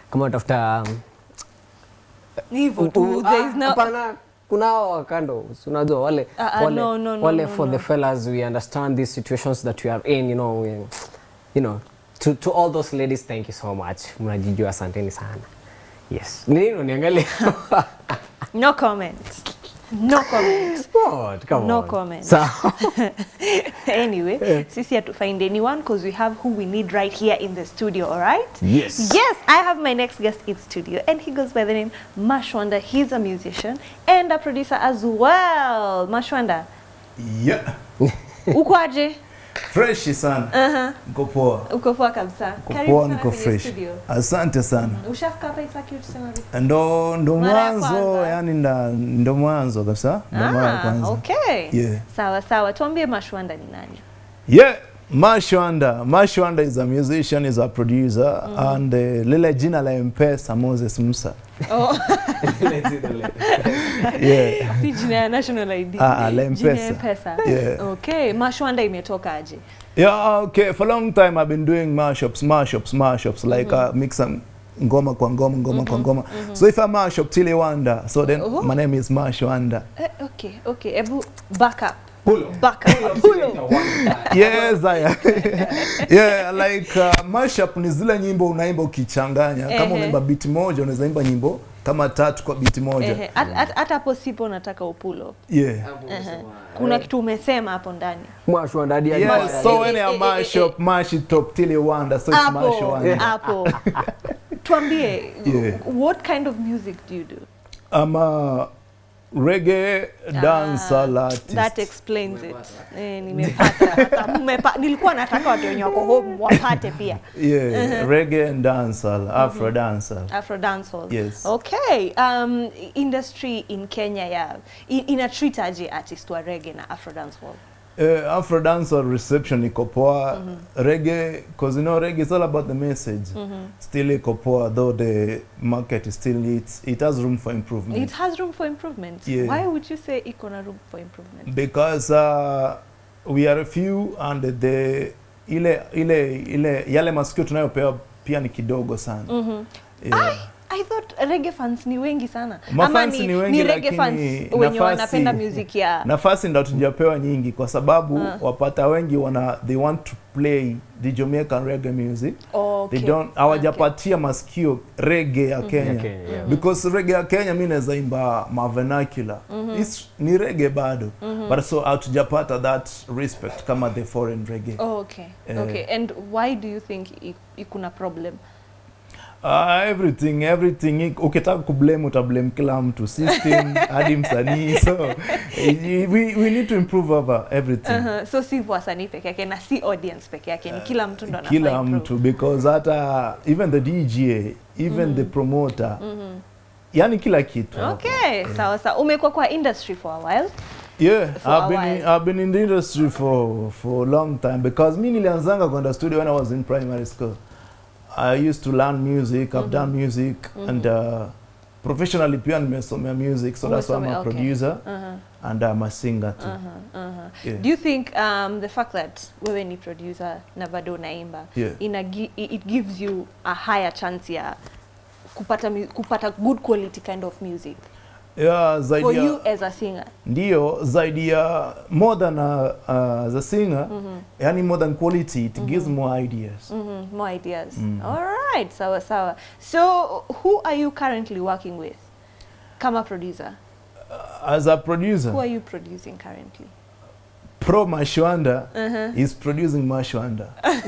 kama tafuta hivyo tu, there is no hapana, kuna wakando unajua wale wale for the fellas, we understand these situations that we are in, you know, to all those ladies, thank you so much, mnajijua, asanteni sana. Yes, nini niangalia. No comment. No comment. What? Come no on. comment. So anyway, sisi have to find anyone because we have who we need right here in the studio, all right? Yes. Yes, I have my next guest in studio and he goes by the name Mashwanda. He's a musician and a producer as well. Mashwanda. Yeah. Uko aje? Fresh sana. Uko poa. Uko poa kabisa. Poa, niko fresh. Asante sana. Ushafika hapa Isaki utusema vipi? Ndo mwanzo, yani ndo mwanzo kabisa. Ndo mara kwanza. Okay. Yeah. Sawa sawa. Tuambie Mashwanda ni nani? Yeah, Mashwanda is a musician, is a producer, and lile jina la M-Pesa Moses Musa. Oh. Yeah. Si jina ya national ID. La Jina M-Pesa. M-Pesa. Yeah. Okay, Mashwanda imetoka aje? Yeah, okay. For a long time I've been doing mashups, like mix ngoma kwa ngoma kwa ngoma. So if I mash up Tilly Wanda, so then my name is Mashwanda. Okay. Ebu back up. Pull up. Back up. Pull up. Yes, yeah, like mashup ni zile nyimbo unaimba ukichanganya. Kama unaimba beat moja unaweza imba nyimbo kama 3 kwa beat moja. Hata hapo sipo nataka upull up. Yeah. Kuna kitu umesema hapo ndani. Mashwanda hadi Yes, so when I mash up, mash it up till you wonder, so it's Mashwanda. Hapo. Tuambie, what kind of music do you do? I'm a reggae dancer artist. That explains it. Nimepata. Nilikuwa nataka watu wenye wako home wapate pia. Yeah, reggae and dancehall, Afro dancehall. Afro dancehall. Yes. Okay. Industry in Kenya ina treat aje artist wa reggae na Afro dancehall? Afro dancehall reception iko poa. Reggae, because you know reggae is all about the message. Still iko poa, though the market is still it has room for improvement. It has room for improvement. Yeah. Why would you say iko na room for improvement? Because we are a few and the yale masikio tunayopewa pia ni kidogo sana. Yeah. I thought reggae fans ni wengi sana. Mafans ni wengi, ni reggae fans wenye wanapenda music ya nafasi ndo tujapewa nyingi kwa sababu wapata wengi they want to play the Jamaican reggae music. They don't hawajapatia masikio reggae ya Kenya. Because reggae ya Kenya mimi naweza imba vernacular. Ni reggae bado. But so hatujapata that respect kama the foreign reggae. Okay. And why do you think ikuna problem? Everything ukitaka kublame utablame kila mtu, system hadi msanii, so we need to improve over everything. So si wasanii peke yake na si audience peke yake, ni kila mtu ndo anafaa kila mtu, because hata even the DJ, even the promoter, yani kila kitu. Okay, sawa. Umekuwa kwa industry for a while? Yeah, I've been in the industry for a long time, because mimi nilianzanga kwenda studio when I was in primary school. I used to learn music, I've done music, and professionally pia nimesomea music, so that's why I'm a producer and I'm a singer too. Yeah. Do you think the fact that wewe ni producer na bado unaimba, it gives you a higher chance ya kupata good quality kind of music? Yeah, for you as a singer. Ndio, zaidi ya more than as a singer, yani more than quality, it gives more ideas. More ideas. All right, sawa. So, who are you currently working with? Kama producer. As a producer. Who are you producing currently? Pro Mashwanda is producing Mashwanda.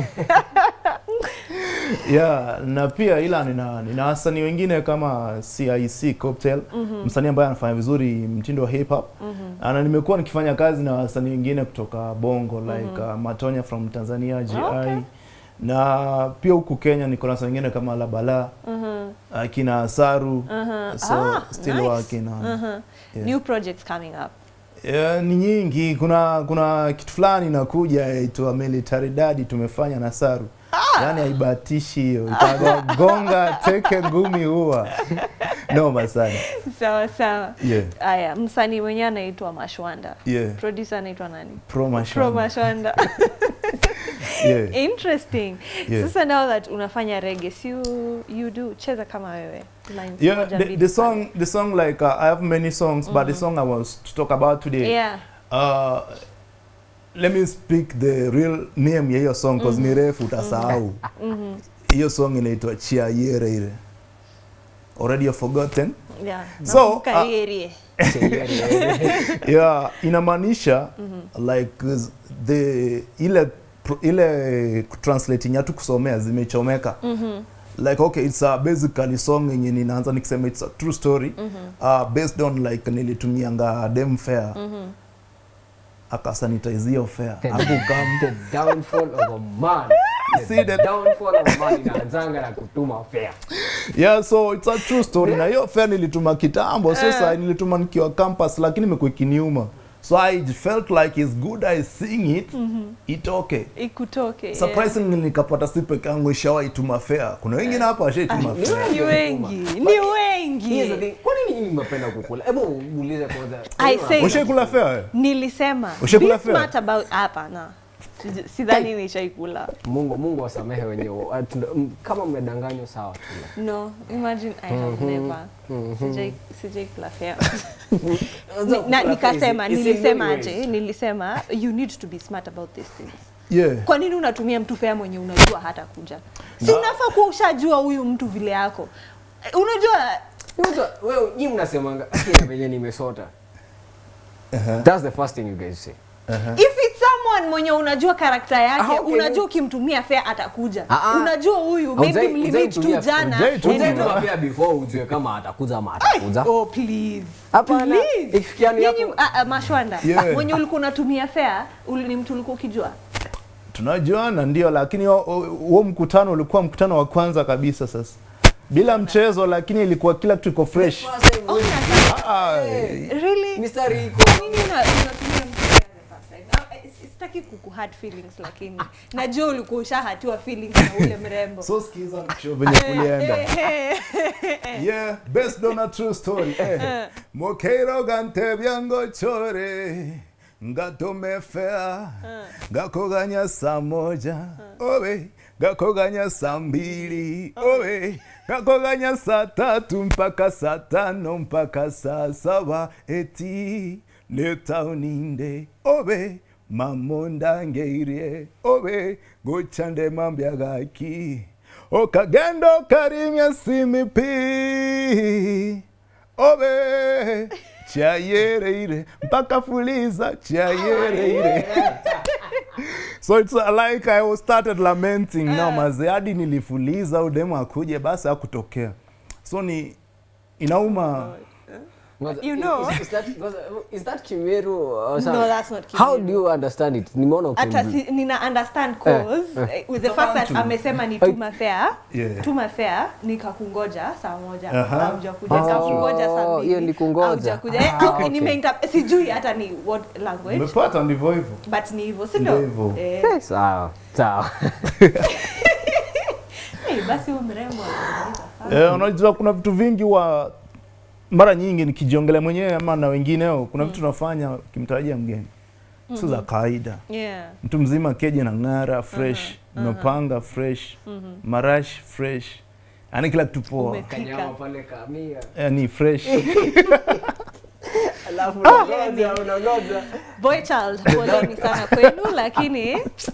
Yeah, na pia ila nina wasanii wengine kama CIC Cocktail, msanii ambaye anafanya vizuri mtindo wa hip hop. Na nimekuwa nikifanya kazi na wasanii wengine kutoka Bongo, like Matonya from Tanzania, GI. Na pia huku Kenya niko na wasanii wengine kama Labala, akina Saru. So still working on. New projects coming up. Ni nyingi, kuna kitu fulani inakuja inaitwa Military Daddy tumefanya na Saru. Yani haibatishi hiyo, itagonga teke ngumi huwa. No masani. Sawa sawa. Yeah. Aya, msanii mwenyewe anaitwa Mashwanda. Yeah. Producer anaitwa nani? Pro Mashwanda. Yeah. Interesting. Yeah. Sasa now that unafanya reggae, so you do cheza kama wewe. Yeah, the song like I have many songs, but the song I was to talk about today. Yeah. Let me speak the real name ya hiyo song because ni refu utasahau. Hiyo song inaitwa Chia Yere Ire. Already you've forgotten? Yeah. So yeah, inamaanisha like the ile translating ya tu kusomea zimechomeka. Like okay, it's basically song yenye ninaanza nikisema it's a true story based on like nilitumianga dem fair. Akasanitize hiyo fair. The downfall of a man. See the downfall of a man inaanzanga na kutuma fair. Yeah, so it's a true story. Na hiyo fair nilituma kitambo, sasa nilituma nikiwa campus lakini imekuwa ikiniuma. So I felt like it's good I sing it, itoke. Ikutoke. Surprisingly nikapata si peke yangu ishawahi tuma fair. Kuna wengine hapa washaituma fair. Ni wengi. Kwa nini mnapenda kukula? Hebu muulize kwanza. Ushaikula fair? Nilisema. Ushaikula fair? Smart about hapa na. Sidhani nishaikula. Mungu wasamehe wenyewe. Kama mmedanganywa sawa tu. No, imagine I have never. Sijaikula fair. Nilisema you need to be smart about these things. Yeah. Kwa nini unatumia mtu fair mwenye unajua hata kuja? Si unafaa kuwa ushajua huyu mtu vile yako. Unajua wewe nyinyi mnasemanga akina venye nimesota. That's the first thing you guys say. If it's someone mwenye unajua karakta yake, unajua ukimtumia fair atakuja. Unajua huyu maybe mlimit tu jana. Unajua fair before ujue kama atakuja ama atakuja. Oh please. Hapana. Ikifikiani hapo Mashwanda. Mwenye ulikuwa unatumia fair, ni mtu ulikuwa ukijua. Tunajuana ndio, lakini huo mkutano ulikuwa mkutano wa kwanza kabisa sasa. Bila mchezo, lakini ilikuwa kila kitu iko fresh. Really? Mr. Rico. Nini unatumia sitaki kukuhurt feelings lakini najua ulikuwa ushahatiwa feelings na ule mrembo. So skiza show venye kulienda. Yeah, based on a true story. Mokeiro gante byango chore ngatome fair ngakoganya saa moja owe ngakoganya saa mbili owe ngakoganya saa tatu mpaka saa tano mpaka saa saba eti leta uninde owe mamonda ngeirie owe gochande mambya gaki okagendo karimya simipi owe chayereire mpaka fuliza chayereire. So it's like I was started lamenting now maze hadi nilifuliza udemo akuje basi hakutokea. So ni inauma. You know, is that Kimeru or something? No, that's not Kimeru. How do you understand it? Nimeona nina understand cause with the fact that amesema ni tuma fair. Tuma fair nikakungoja saa moja. Hauja kuja nikakungoja saa mbili. Hiyo ni kungoja. Hauja kuja. Nimeinterpret sijui hata ni what language. Umepata ndivyo hivyo. But ni hivyo, si ndio? Sawa. Sawa. Basi mrembo. Unajua kuna vitu vingi wa mara nyingi nikijiongelea mwenyewe ama na wengineo kuna vitu tunafanya kimtarajia mgeni. Sio za kawaida. Mtu mzima keje na ngara fresh, unapanga fresh, marash fresh. Ani kila kitu poa. Kanyama pale kamia. Ni fresh. Alafu unagoja. Boy child, poleni sana kwenu lakini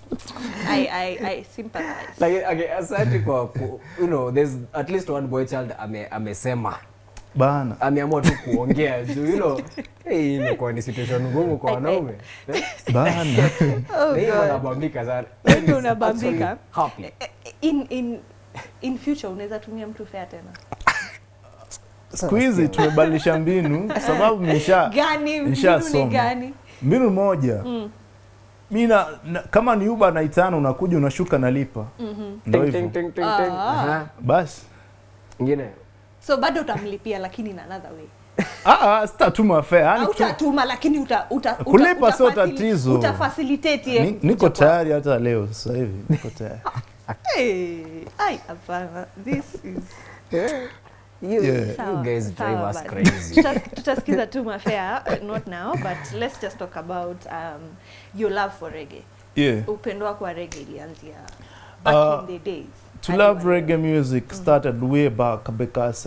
I sympathize. Like okay, asante kwa you know there's at least one boy child amesema bana ameamua tu kuongea juu you know imekuwa ni situation ngumu kwa wanaume bana. Ndio unabambika sana. Ndio unabambika. Happy. In future unaweza tumia mtu fair tena. Squeeze tumebadilisha mbinu sababu mbinu gani? Mbinu moja. Mimi kama ni Uber na itano unakuja unashuka nalipa. Ndio hivyo. Basi. Ingine. So bado utamlipia lakini in another way. Sitatuma fare. Yani utatuma lakini kulipa sio tatizo. Utafacilitate yeye. Niko tayari hata leo sasa hivi. Niko tayari. Hapana. This is You guys drive us crazy. Tutasikiza tu Mafea, not now, but let's just talk about your love for reggae. Yeah. Upendo wako wa reggae ilianzia back in the days. To love reggae music started way back because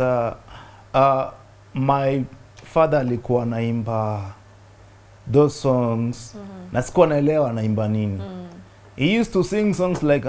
my father alikuwa anaimba those songs na sikuwa naelewa anaimba nini. He used to sing songs like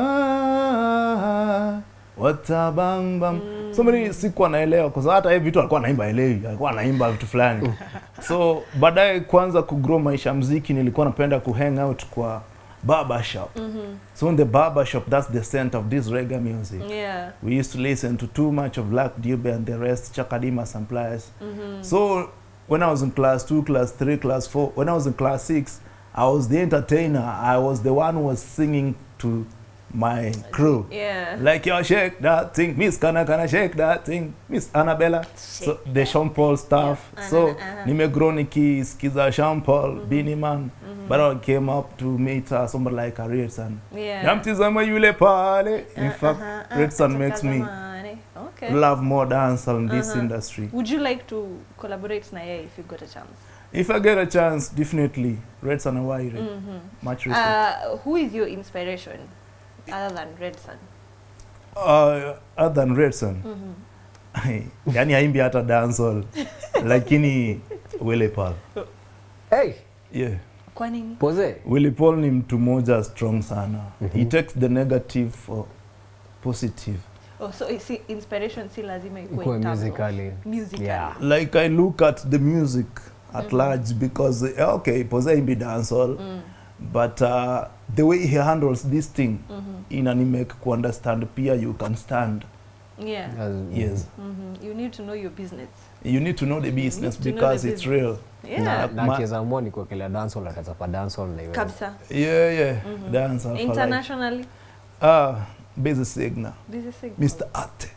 what a bang bang. Somebody sikuwa naelewa kwa sababu hata hivi vitu alikuwa anaimba elewi, alikuwa anaimba vitu fulani. So baadaye kwanza kugrow maisha muziki nilikuwa napenda kuhang out kwa barber shop. So in the barber shop, that's the center of this reggae music. Yeah. We used to listen to too much of Black Dube and the rest, Chakadima sampliers. So when I was in class 2, class 3, class 4, when I was in class 6, I was the entertainer. I was the one who was singing to my crew. Yeah. Like, yo, shake that thing, Miss Kana shake that thing, Miss Annabella. So the Sean Paul stuff. Yeah. So nimegrow nikiskiza Sean Paul, Beanie Man. But I came up to meet somebody like Redson. Yeah. Namtizama yule pale. In fact, Redson makes me love more dancehall in this industry. Would you like to collaborate na yeye if you got a chance? If I get a chance, definitely. Redson and Wairi. Much respect. Who is your inspiration other than Redson? Other than Redson? Yani haimbi hata dancehall. Lakini Willie Paul. Hey! Yeah. Kwa nini? Pose. Willie Paul ni mtu moja strong sana. He takes the negative for positive. Oh, so inspiration si lazima ikuwe musically. Yeah. Like I look at the music at large because okay, Pose imbi dancehall. But the way he handles this thing inanimake ku understand pia you can stand. Yeah. Yes. You need to know your business. You need to know the business because it's real. Yeah. Na kiza mwoni kwa kila dancehall atachapa dancehall na iwe. Kabisa. Yeah. Dancehall. Internationally? Busy Signal. Busy Signal. Mr. Ate.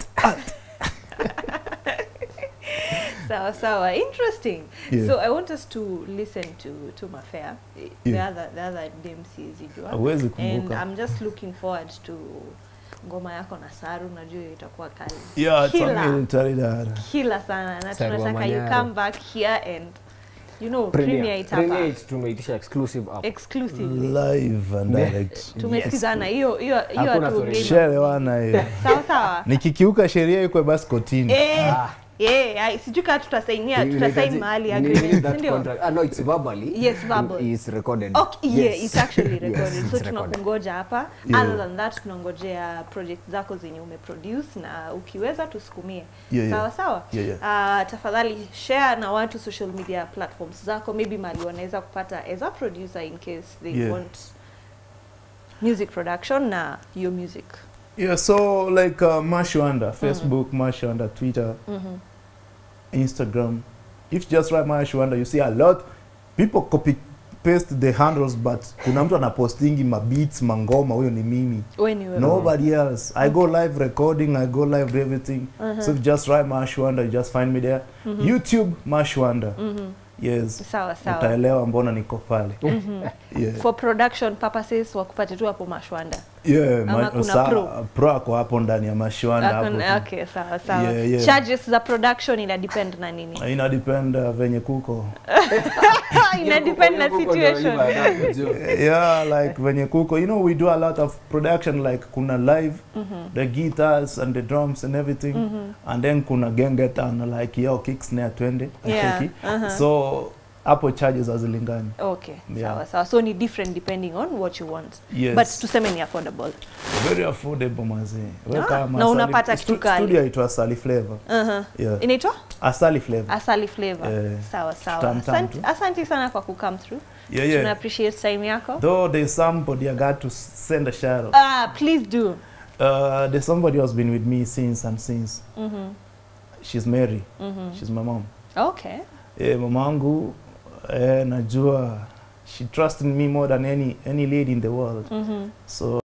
Sawa. Interesting. Yeah. So I want us to listen to Mafea. The other DMCs you do. And I'm just looking forward to ngoma yako na Saru, najua itakuwa kali. Yeah, Kila sana. Na tunataka you come back here and premiere it hapa. Premiere it, tumeitisha exclusive up. Exclusively. Live and direct. Tumesikizana hiyo Sherewana hiyo. Sawa. Nikikiuka sheria iko basi kotini. Sijui kama tutasaini mahali agreement, ndio? No, it's verbally. Yes, verbal. It's recorded. Okay, yes. Yeah, it's actually recorded. Yes, so tunakungoja hapa. Other than that, tunangojea project zako zenye umeproduce na ukiweza tusukumie. Sawa. Tafadhali share na watu social media platforms zako, maybe mali wanaweza kupata as a producer in case they want music production na your music. Yeah, so like Mashwanda, Facebook, Mashwanda, Twitter, Instagram. If you just write Mashwanda, you see a lot. People copy paste the handles, but kuna mtu anapostingi mabeats, mangoma, huyo ni mimi. Nobody else. I go live recording, I go live everything. So if you just write Mashwanda, you just find me there. YouTube, Mashwanda. Yes. Sawa. Utaelewa mbona niko pale. For production purposes wakupate tu hapo Mashwanda. Pro ako hapo ndani ya Mashwanda hapo. Okay, sawa. Charges za production ina depend na nini? Ina depend venye kuko. Ina depend na situation. Like venye kuko. We do a lot of production like kuna live, the guitars and the drums and everything. And then kuna gengetan like kick snare twende. So hapo charges hazilingani. Okay, sawa. So ni different depending on what you want. Yes. But tuseme ni affordable. Very affordable mazi. Na unapata kitu kali. Studio inaitwa Asali Flavor. Inaitwa? Asali Flavor. Asali Flavor. Sawa. Asante sana kwa come through. Tuna appreciate time yako. Though there's somebody I got to send a shout out. Please do. There's somebody who's been with me since. She's Mary. She's my mom. Okay. Mamangu najua she trusts in me more than any lady in the world. So